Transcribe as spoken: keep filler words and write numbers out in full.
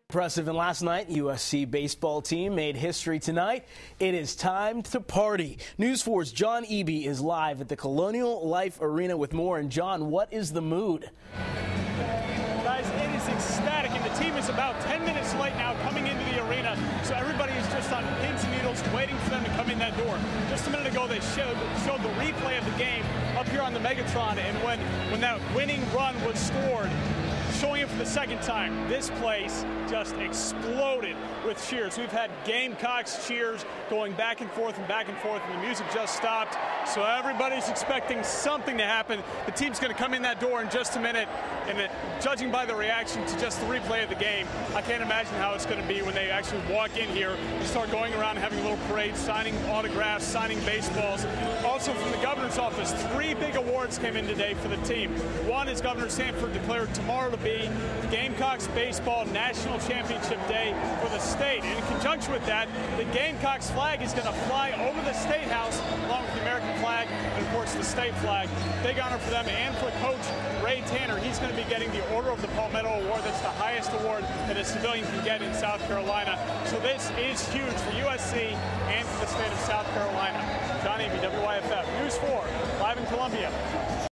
Impressive, and last night, U S C baseball team made history tonight. It is time to party. News four's John Eby is live at the Colonial Life Arena with more. And John, what is the mood? Guys, it is ecstatic, and the team is about ten minutes late now coming into the arena, so everybody is just on pins and needles waiting for them to come in that door. Just a minute ago, they showed, showed the replay of the game up here on the Megatron, and when, when that winning run was scored, showing it for the second time, this place just exploded with cheers. We've had Gamecocks cheers going back and forth and back and forth, and the music just stopped. So everybody's expecting something to happen. The team's going to come in that door in just a minute, and it, judging by the reaction to just the replay of the game, I can't imagine how it's going to be when they actually walk in here and start going around and having a little parade, signing autographs, signing baseballs. Also from the governor's office, three big awards came in today for the team. One is Governor Sanford declared tomorrow to be Gamecocks Baseball National Championship Day for the state. And in conjunction with that, the Gamecocks flag is going to fly over the State House along with the American flag and, of course, the state flag. Big honor for them and for Coach Ray Tanner. He's going to be getting the Order of the Palmetto Award. That's the highest award that a civilian can get in South Carolina. So this is huge for U S C and for the state of South Carolina. John Eby, W Y F F News four, live in Columbia.